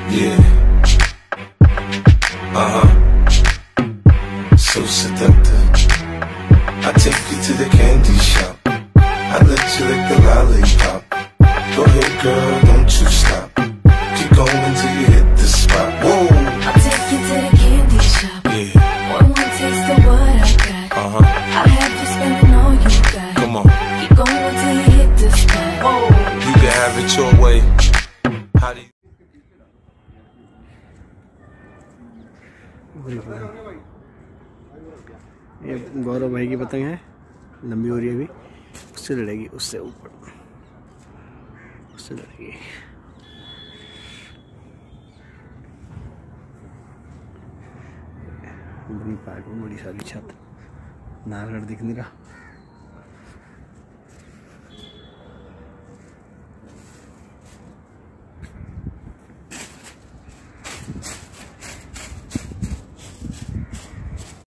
Yeah. So seductive. I take you to the candy shop. I let you lick the lollipop. Go ahead, girl, don't you stop. Keep going till you hit the spot. Whoa. I'll take you to the candy shop. Yeah. One more taste of what I got. I'll have you spending all you got. Come on. Keep going till you hit the spot. Whoa. You can have it your way. How do you? ये गौरव भाई की पतंग है, लंबी हो रही है अभी, उससे लड़ेगी, उससे ऊपर, उससे लड़ेगी। बड़ी पार्क में बड़ी सारी छत, नारगढ़ दिख नहीं रहा।